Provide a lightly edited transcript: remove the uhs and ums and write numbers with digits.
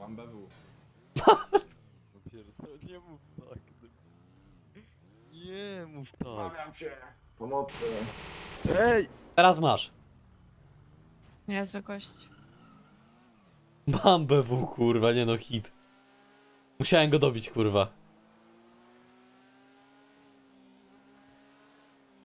Mam BW. Nie mów tak. Nie mów tak. Umawiam się. Pomocy. Ej! Teraz masz. Jezu, gość. Mam BW, kurwa, nie no hit. Musiałem go dobić, kurwa.